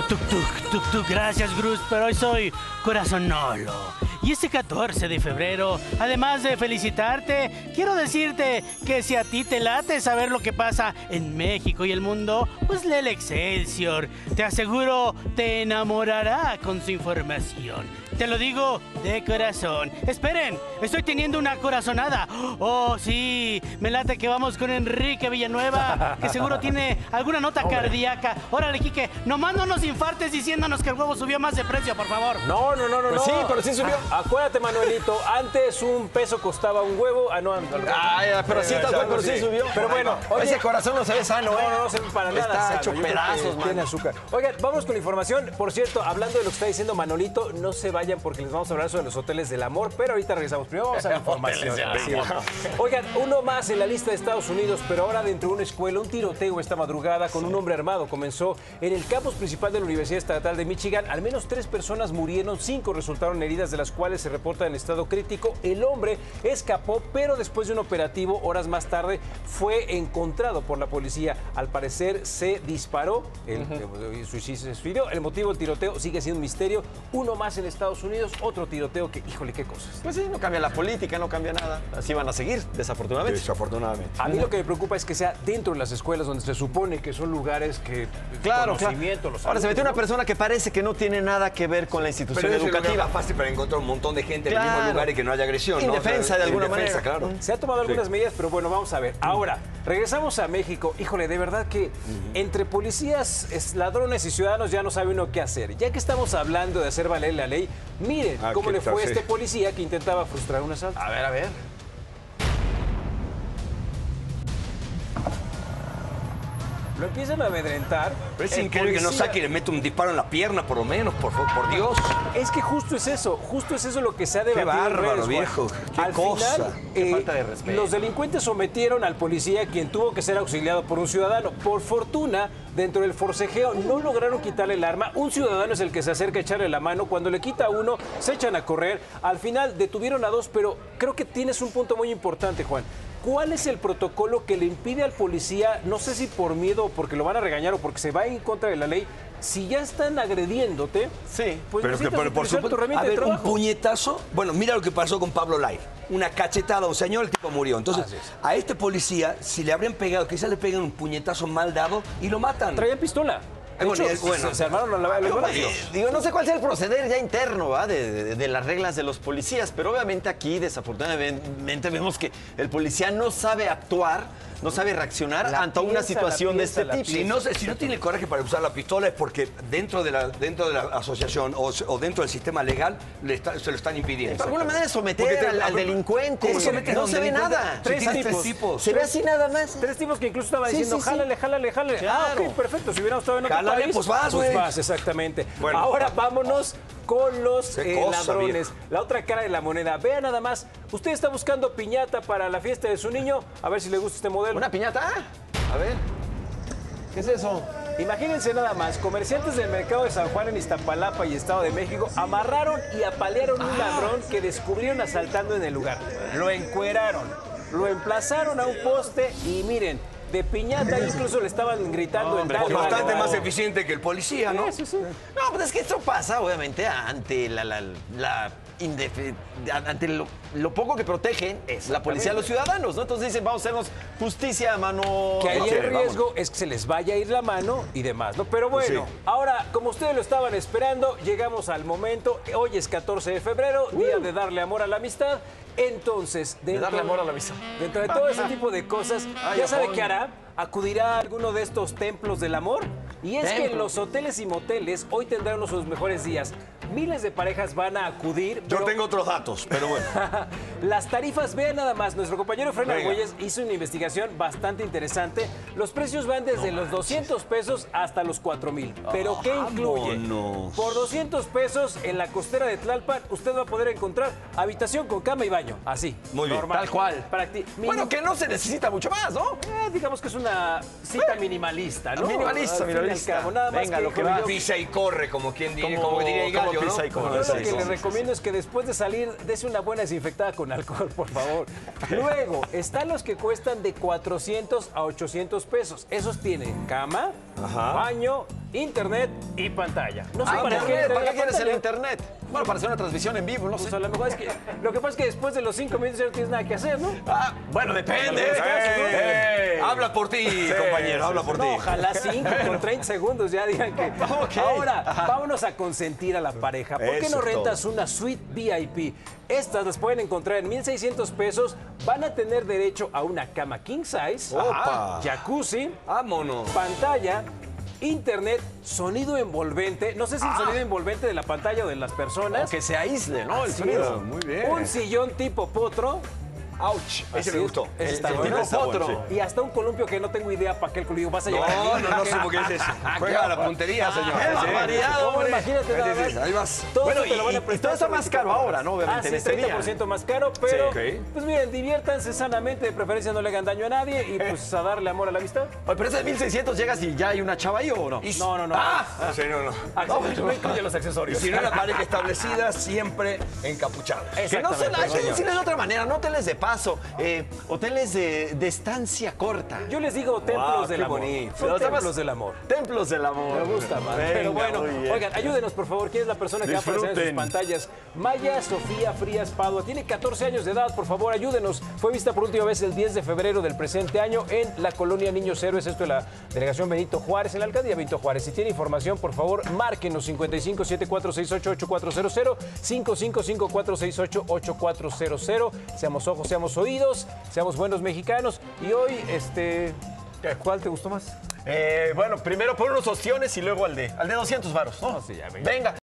tuk tuk, tuk tuk, gracias Gruz, pero hoy soy corazonolo. Y este 14 de febrero, además de felicitarte, quiero decirte que si a ti te late saber lo que pasa en México y el mundo, pues lee el Excelsior. Te aseguro, te enamorará con su información. Te lo digo de corazón. Esperen, estoy teniendo una corazonada. Oh, sí, me late que vamos con Enrique Villanueva, que seguro tiene alguna nota cardíaca. Órale, Quique, nomás no nos infartes diciéndonos que el huevo subió más de precio, por favor. No. Pues sí, pero sí subió. Acuérdate, Manuelito, antes un peso costaba un huevo. Pero sí, tal cual, pero sí subió. Pero bueno, oye, ese corazón no se ve sano, ¿eh? No se ve para nada Está sano. hecho Yo creo pedazos, que tiene azúcar. Oigan, vamos con la información. Por cierto, hablando de lo que está diciendo Manolito, no se vayan porque les vamos a hablar sobre los hoteles del amor, pero ahorita regresamos. Primero vamos a la información. Así es. Oigan, uno más en la lista de Estados Unidos, pero ahora dentro de una escuela, un tiroteo esta madrugada con un hombre armado comenzó en el campus principal de la Universidad Estatal de Michigan. Al menos 3 personas murieron, 5 resultaron heridas, de las cuales se reporta en estado crítico. El hombre escapó, pero después de un operativo, horas más tarde, fue encontrado por la policía. Al parecer se disparó, el suicidio se desfirió. El motivo del tiroteo sigue siendo un misterio. Uno más en Estados Unidos, otro tiroteo que, híjole, qué cosas. Pues sí, no cambia la política, no cambia nada. Así van a seguir, desafortunadamente. Desafortunadamente. A mí lo que me preocupa es que sea dentro de las escuelas, donde se supone que son lugares que Claro. los Ahora se metió una ¿no? persona que parece que no tiene nada que ver con la institución Pero es el educativa. lugar más fácil para encontrar un montón de gente en el mismo Claro. lugar y que no haya agresión, ¿no? Indefensa, de alguna indefensa, manera. claro. Se han tomado algunas medidas, pero bueno, vamos a ver. Ahora, regresamos a México. Híjole, de verdad que entre policías, ladrones y ciudadanos ya no sabe uno qué hacer. Ya que estamos hablando de hacer valer la ley, miren cómo ¿qué le tal? fue a Sí. este policía que intentaba frustrar un asalto. A ver. Lo empiezan a amedrentar. Pero es El increíble que no policía- saque y le mete un disparo en la pierna, por lo menos, por Dios. Es que justo es eso lo que se ha debatido. bárbaro, en redes, Juan. viejo, qué Al cosa. final, Qué falta de respeto. los delincuentes sometieron al policía, quien tuvo que ser auxiliado por un ciudadano. Por fortuna, dentro del forcejeo no lograron quitarle el arma. Un ciudadano es el que se acerca a echarle la mano. Cuando le quita a uno, se echan a correr. Al final detuvieron a 2, pero creo que tienes un punto muy importante, Juan. ¿Cuál es el protocolo que le impide al policía, no sé si por miedo o porque lo van a regañar o porque se va en contra de la ley, si ya están agrediéndote, Sí. pues Pero necesitas por utilizar tu supuesto, herramienta a de ver, un trabajo? puñetazo. Bueno, mira lo que pasó con Pablo Lai. Una cachetada a un señor, el tipo murió. Entonces, Así es. a este policía, si le habrían pegado, quizás le pegan un puñetazo mal dado y lo matan. Traían pistola. De Bueno, hecho, y bueno. se armaron a la Digo, no sé cuál sea el proceder ya interno, ¿va? De las reglas de los policías, pero obviamente aquí, desafortunadamente, vemos que el policía no sabe actuar, no sabe reaccionar La ante una piensa, situación de este la tipo. Si no tiene el coraje para usar la pistola es porque dentro de la asociación o dentro del sistema legal se lo están impidiendo. De alguna manera someter Porque al delincuente. ¿Cómo sometes a No un se ve delincuente? nada. Si Tres tienes tipos. tipos. Se ve así nada más. 3 tipos que incluso estaban Sí, diciendo, sí, sí. jálale. Claro. Ok, perfecto. Si hubiéramos estado en otro Jálale, país, pues vas, güey. exactamente. Bueno. Ahora vámonos con los Qué cosa, ladrones. viejo. La otra cara de la moneda. Vean nada más. Usted está buscando piñata para la fiesta de su niño. A ver si le gusta este modelo. ¿Una piñata? A ver. ¿Qué es eso? Imagínense nada más, comerciantes del mercado de San Juan en Iztapalapa y Estado de México amarraron y apalearon un ladrón que descubrieron asaltando en el lugar. Lo encueraron, lo emplazaron a un poste y miren, de piñata incluso le estaban gritando en Hombre, tal qué Bastante lugar. más eficiente que el policía, ¿no? Sí, sí. No, pues es que esto pasa, obviamente, ante ante lo poco que protegen la policía a los ciudadanos, ¿no? Entonces dicen, vamos a hacernos justicia a mano. Que ahí Ok, el riesgo es que se les vaya a ir la mano y demás, ¿no? Pero bueno, Sí. ahora, como ustedes lo estaban esperando, llegamos al momento. Hoy es 14 de febrero, día de darle amor a la amistad. Entonces, darle amor a la amistad. Dentro de todo ese tipo de cosas, ¿ya sabe qué hará? Acudirá a alguno de estos templos del amor. Y es que en los hoteles y moteles hoy tendrán uno de sus mejores días. Miles de parejas van a acudir. Yo pero tengo otros datos, pero bueno. las tarifas, vean nada más, nuestro compañero Fran Venga. Argüelles hizo una investigación bastante interesante. Los precios van desde los 200 pesos hasta los 4,000. ¿Pero qué incluye? Vámonos. Por 200 pesos en la costera de Tlalpan, usted va a poder encontrar habitación con cama y baño. Así. Muy bien. normal. Tal cual. Bueno, que no se necesita mucho más, ¿no? Digamos que es una cita minimalista, ¿no? Minimalista, Al fin y al minimalista. cabo, nada más Venga, que lo que como va. yo- Pisa y corre, como quien diría, Como- como diría el como gallo, ¿no? pisa y corre. Yo Sí, lo que sí, les sí, recomiendo es que después de salir, dese una buena desinfectada con alcohol, por favor. Luego, están los que cuestan de 400 a 800 pesos. Esos tienen cama, baño internet y pantalla. No sé ¿Para qué qué quieres el pantalla. internet? Bueno, para hacer una transmisión en vivo, no Pues sé. a lo mejor es que lo que pasa es que después de los 5 minutos ya no tienes nada que hacer, ¿no? Ah, bueno, depende. Habla por ti, compañero, habla por ti. No, ojalá 5 con 30 segundos ya digan que. Ok. Ahora, vámonos a consentir a la pareja. ¿Por qué Eso no es rentas una suite VIP? Estas las pueden encontrar en 1,600 pesos. Van a tener derecho a una cama king size, Opa. jacuzzi, Vámonos. pantalla, internet, sonido envolvente. No sé si el sonido envolvente de la pantalla o de las personas. O que se aísle, ¿no? El Así sonido. es. Muy bien. Un sillón tipo potro. Ouch. Ese Así me es. gustó. Ese está El bueno. tipo Está bueno, potro. sí. Y hasta un columpio que no tengo idea para qué el columpio vas a llevar. No sé por qué es eso. Juega a la puntería, señor. ¡Qué barbaridad, No, hombre! imagínate nada más. Ahí vas. Todo Bueno, eso te lo van a y prestar todo está sobre más tu caro compra. ahora, ¿no? Obviamente, en sí, este día. 30% más caro, pero Sí. pues miren, diviértanse sanamente, de preferencia no le hagan daño a nadie y pues a darle amor a la amistad. Oye, pero ese de 1,600 llegas y ya hay una chava ahí o no? No. Sí, no. No incluye los Y accesorios. si no es la pareja establecida, siempre encapuchados. Que no son, hay que señor. decirles de otra manera, no hoteles de paso, hoteles de estancia corta. Yo les digo templos Wow, del qué amor. bonito. Son Los templos demás- del amor. Templos del amor. Me gusta más. Venga, Pero bueno, muy bien. oigan, ayúdenos por favor. ¿Quién es la persona que va a aparecer en sus Disfruten. pantallas? Maya Sofía Frías Padua. Tiene 14 años de edad. Por favor, ayúdenos. Fue vista por última vez el 10 de febrero del presente año en la colonia Niños Héroes. Esto es la delegación Benito Juárez, en la alcaldía Benito Juárez. Si tiene información, por favor, márquenos 55 7468 8400 55 5468 8400. Seamos ojos, seamos oídos, seamos buenos mexicanos. Y hoy, ¿cuál te gustó más? Bueno, primero por unos ostiones y luego al de 200 varos, ¿no? sí, ya, venga. Venga.